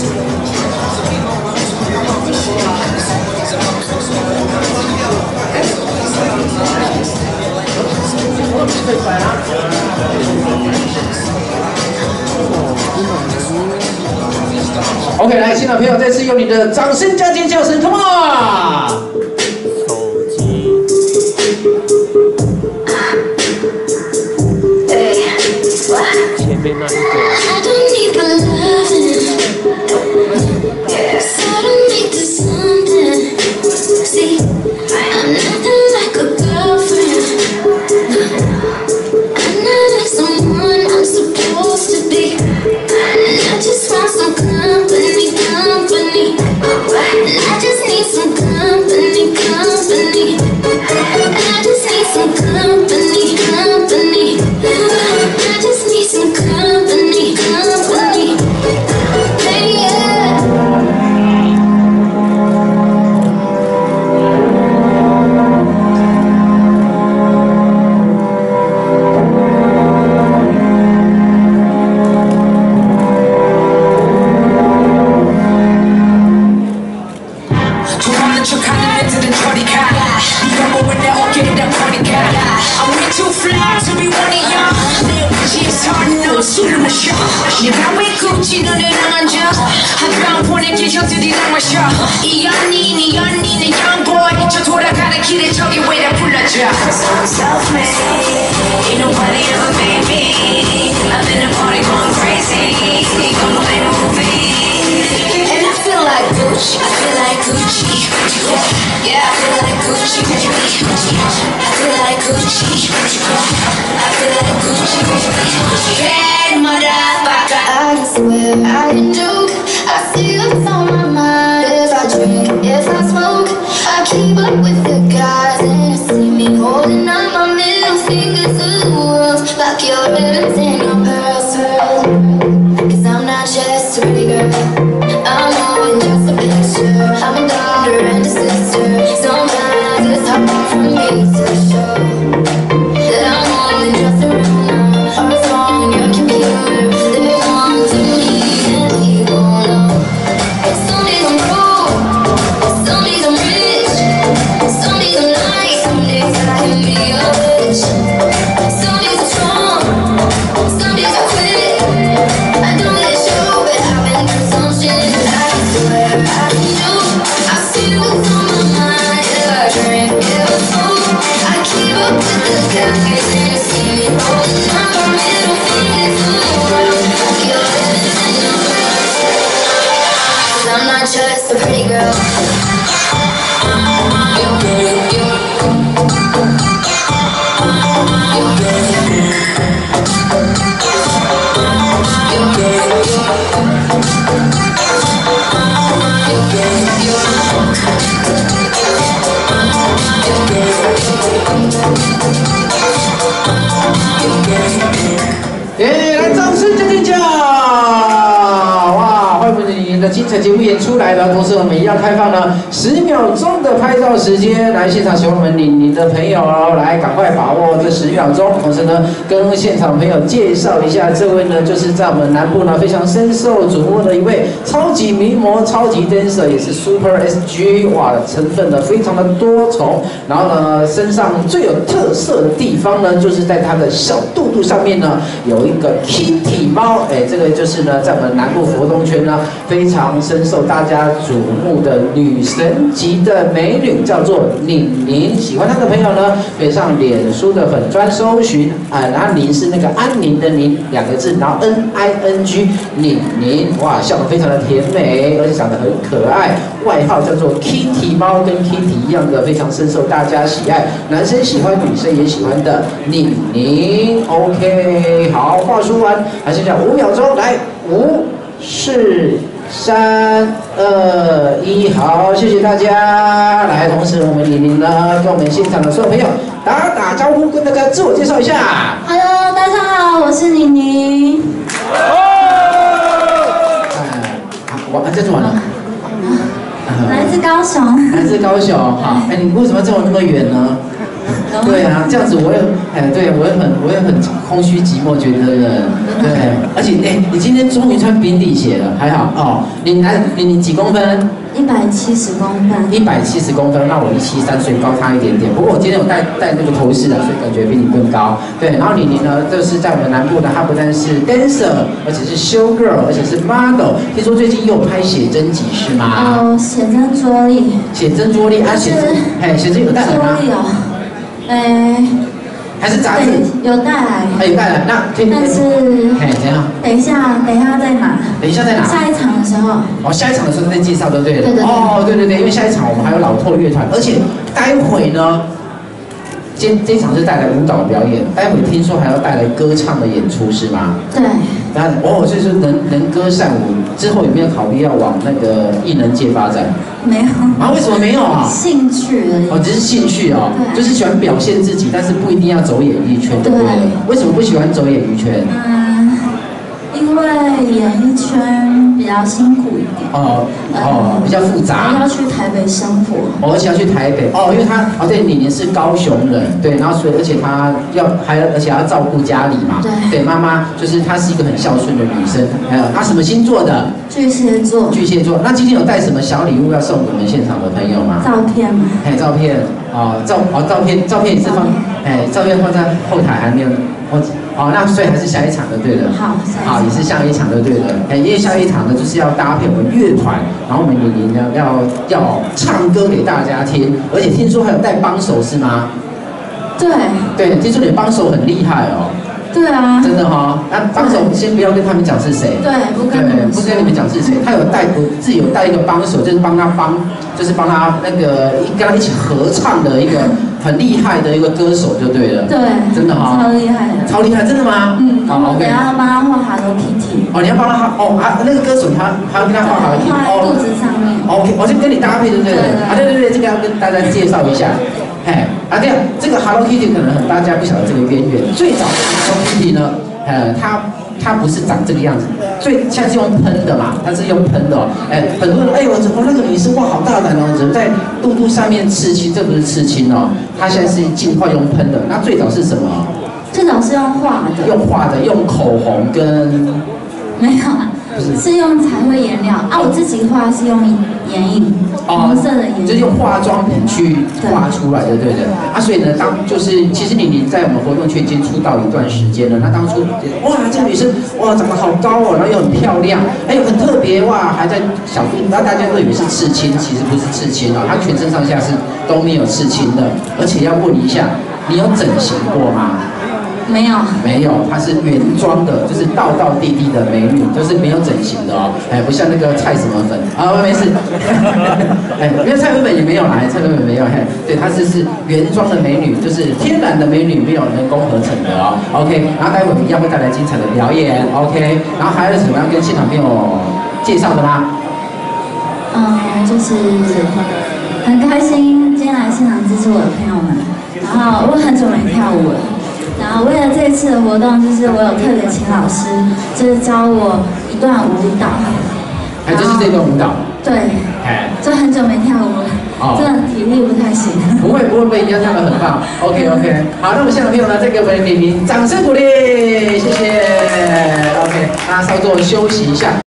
OK， 来，新老朋友，再次用你的掌声加尖叫声 ，Come on！ 前面那一个。 네가 왜 굳이 너를 앉아 한방 보낼게 형들이랑 마셔 이 연인은 young boy 저 돌아가는 길에 저기 왜다 불러줘 Cause I'm self-made Ain't nobody ever made me I'm in a party going crazy 이건 my movie And I feel like Gucci I feel like Gucci Yeah I feel like Gucci I feel like Gucci I feel like Gucci Hey motherfucker I swear I can joke. I see what's on my mind. If I drink, if I smoke, I keep up with the guys, and you see me holding up my middle fingers to the world, like your ribbons and your pearls. Cause I'm not just a pretty girl, I'm more than just a picture. I'm a daughter and a sister. Sometimes it's hard for me to show that I'm more than just a rumor or a song on your computer. I'm not just a pretty girl. Yeah, 来，掌声加尖叫！哇，欢迎你的精彩节目演出来了。同时，我们也要开放了10秒钟的拍照时间，来现场喜欢我们李宁的朋友哦，来赶快把握这10秒钟。同时呢，跟现场朋友介绍一下，这位呢就是在我们南部呢非常深受瞩目的一位超级名模、超级 dancer， 也是 Super SG， 哇，成分呢非常的多重。然后呢，身上最有特色的地方呢，就是在它的小肚肚上面呢有一个 Kitty 猫，这个就是呢在我们南部佛东圈呢非常深受大家瞩目的女神级的美女，叫做宁宁。喜欢她的朋友呢，可以上脸书的粉专搜寻然后宁是那个安宁的宁2个字，然后 NING 宁宁，哇，笑得非常的甜美，而且长得很可爱，外号叫做 Kitty 猫，跟 Kitty 一样的非常深受大家喜爱，男生喜欢，女生也喜欢的宁宁。OK， 好，话说完，还剩下5秒钟，来，5、4、3、2、1，好，谢谢大家。来，同时我们宁宁呢，跟我们现场的所有朋友打招呼，跟大家自我介绍一下。 Hello， 大家好，我是宁宁。 这是完了。 来自高雄。 来自高雄，好，你为什么这么那么远呢？ 对啊，这样子我也对我也很空虚寂寞，觉得对，而且你今天终于穿平底鞋了，还好哦。你几公分 ？170公分。 170公分，那我173，所以高他一点点。不过我今天有戴那个头饰的，所以感觉比你更高。对，然后你呢，就是在我们南部的，她不但是 dancer， 而且是 show girl， 而且是 model。听说最近又拍写真集是吗？ 哦，写真桌历。 写真桌历啊，写真有带来吗？ 桌历哦， 还是杂志？ 有带来。 有带来，那但是怎样？ 等一下在哪？ 等一下在哪？ 下一场的时候。 哦，下一场的时候再介绍，对不对？ 对。 哦，对，因为下一场我们还有老拓乐团，而且待会呢，这一场是带来舞蹈表演，待会听说还要带来歌唱的演出，是吗？ 对。 所以说能歌善舞，之后有没有考虑要往那个艺能界发展？ 没有。 啊，为什么没有啊？ 兴趣而已。 哦，只是兴趣哦，就是喜欢表现自己，但是不一定要走演艺圈，对不对？为什么不喜欢走演艺圈？ 因为演艺圈比较辛苦一点。 比较复杂。 要去台北生活。 而且要去台北因为他对，你是高雄人，对，然后所以而且他而且要照顾家里嘛，对，妈妈就是她是一个很孝顺的女生。她什么星座的？ 巨蟹座。 巨蟹座。那今天有带什么小礼物要送我们现场的朋友吗？ 照片吗？ 照片照片也是放照片放在后台还没有。那所以还是下一场就对了。好，也是下一场就对了。因为下一场呢，就是要搭配我们乐团，然后我们李呢要唱歌给大家听，而且听说还有带帮手是吗？对，听说你帮手很厉害哦。 对啊。 真的哈，那帮手先不要跟他们讲是谁。 对，不跟你们讲是谁。他自己有带一个帮手，就是帮他那个跟他一起合唱的一个很厉害的一个歌手就对了。 对， 真的哈， 超厉害的。 超厉害，真的吗？ 我等下要帮他画 Hello Kitty。 你要帮他那个歌手他要跟他画 Hello Kitty。 画在肚子上面。 OK， 我就跟你搭配对不对？对，这个要跟大家介绍一下。对，这个 Hello Kitty 可能大家不晓得这个渊源。最早的 Hello Kitty 呢，它不是长这个样子，现在是用喷的嘛，它是用喷的很多人怎么那个女生哇好大胆哦，怎么在肚肚上面刺青？这不是刺青哦，它现在是尽快用喷的。那最早是什么？ 最早是用画的。用口红跟没有啊。是用彩绘颜料我自己画是用眼影，红色的眼影， 就是用化妆品去画出来的，对不对？所以呢，其实你在我们活动圈已经出道一段时间了。那当初这个女生长得好高然后又很漂亮，很特别还在小肚，那大家都以为是刺青，其实不是刺青她全身上下都没有刺青的。而且要问一下，你有整形过吗？ 没有， 她是原装的，就是道地的美女，就是没有整形的不像那个蔡什么粉没事，因为蔡粉也没有蔡粉没有对，她是原装的美女，就是天然的美女，没有人工合成的OK， 然后待会我们一样会带来精彩的表演 OK， 然后还有什么要跟现场朋友介绍的吗？ 就是很开心今天来现场支持我的朋友们，然后我很久没跳舞了。然后为了这次的活动，就是我有特别请老师，就是教我一段舞蹈。 就是这段舞蹈。 对。就很久没跳舞了，真的体力不太行。 不会，一样跳得很棒。OK， 好，那我们现场朋友呢，再给我们李明掌声鼓励，谢谢。OK，大家稍作休息一下。